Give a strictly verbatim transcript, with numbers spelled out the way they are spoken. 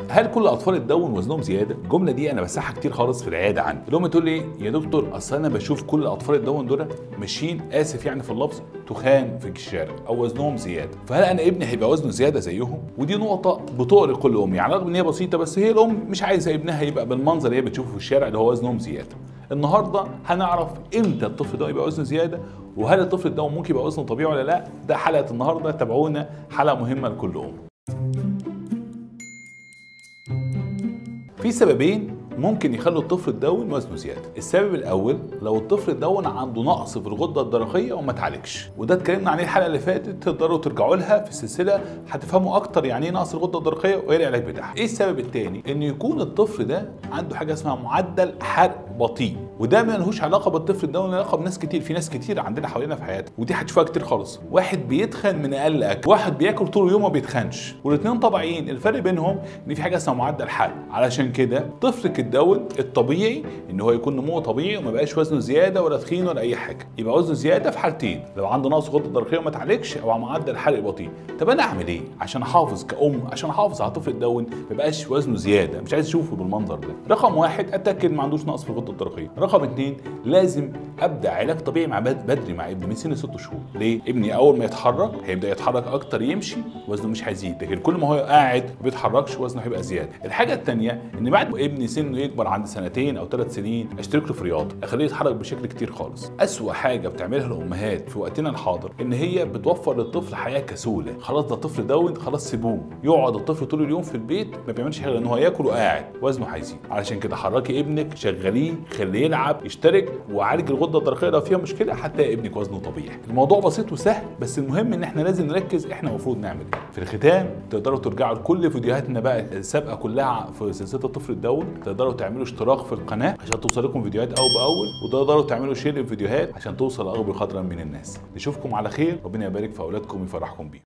هل كل الاطفال الدون وزنهم زياده؟ الجمله دي انا بسمعها كتير خالص في العياده عندي. الام تقول لي يا دكتور اصل انا بشوف كل الاطفال الدون دول ماشيين، اسف يعني في اللفظ، تخان في الشارع او وزنهم زياده، فهل انا ابني هيبقى وزنه زياده زيهم؟ ودي نقطه بتؤرق كل ام، يعني رغم ان هي بسيطه بس هي الام مش عايزه ابنها يبقى بالمنظر اللي هي بتشوفه في الشارع اللي هو وزنهم زياده. النهارده هنعرف امتى الطفل ده يبقى وزنه زياده، وهل الطفل ده ممكن يبقى وزنه طبيعي ولا لا. ده حلقه النهارده، تابعونا، حلقه مهمه لكل ام. في سببين ممكن يخلوا الطفل الدون وزنه زياده. السبب الاول لو الطفل الدون عنده نقص في الغده الدرقيه وما اتعالجش، وده اتكلمنا عليه الحلقه اللي فاتت، تقدروا ترجعوا لها في السلسله هتفهموا اكتر يعني ايه نقص الغده الدرقيه وايه العلاج بتاعها. ايه السبب الثاني؟ ان يكون الطفل ده عنده حاجه اسمها معدل حرق بطيء، وده ما لهوش علاقه بالطفل الدون، له علاقه بناس كتير. في ناس كتير عندنا حوالينا في حياتنا ودي هتشوفها كتير خالص. واحد بيتخن من اقل اكل، واحد بياكل طول اليوم ما بيتخنش، والاثنين طبيعيين. الفرق بينهم ان في حاجه اسمها معدل حرق. علشان كده طفلك الدون الطبيعي ان هو يكون نموه طبيعي وما يبقاش وزنه زياده ولا تخين ولا اي حاجه. يبقى وزنه زياده في حالتين: لو عنده نقص غده درقيه وما اتعالجش، او على معدل حرق بطيء. طب انا اعمل ايه عشان احافظ كأم، عشان احافظ على الطفل الدون ما يبقاش وزنه زياده، مش عايز اشوفه بالمنظر ده؟ رقم واحد، اتاكد ما عندوش نقص في الغده الدرقيه. رقم اثنين، لازم ابدا علاج طبيعي مع بدري مع ابني من سن ست شهور. ليه؟ ابني اول ما يتحرك هيبدا يتحرك اكتر، يمشي، وزنه مش هيزيد، لكن كل ما هو قاعد ما بيتحركش وزنه هيبقى زياده. الحاجه الثانيه ان بعد ما ابني سنه يكبر عند سنتين او ثلاث سنين اشترك له في رياضه، اخليه يتحرك بشكل كتير خالص. اسوأ حاجه بتعملها الامهات في وقتنا الحاضر ان هي بتوفر للطفل حياه كسوله. خلاص ده طفل دون، خلاص سيبوه يقعد الطفل طول اليوم في البيت ما بيعملش حاجه، ان هو ياكل وقاعد، وزنه هيزيد. علشان كده حركي ابنك، شغليه، خليه يلعب، يشترك، وعالج الغده الدرقيه لو فيها مشكله حتى ابنك وزنه طبيعي. الموضوع بسيط وسهل، بس المهم ان احنا لازم نركز احنا المفروض نعمل ايه. في الختام تقدروا ترجعوا لكل فيديوهاتنا بقى السابقه كلها في سلسله الطفل الدون، تقدروا تعملوا اشتراك في القناه عشان توصل لكم فيديوهات اول باول، وتقدروا تعملوا شير للفيديوهات عشان توصل لاكبر قدر من الناس. نشوفكم على خير، ربنا يبارك في اولادكم ويفرحكم بيهم.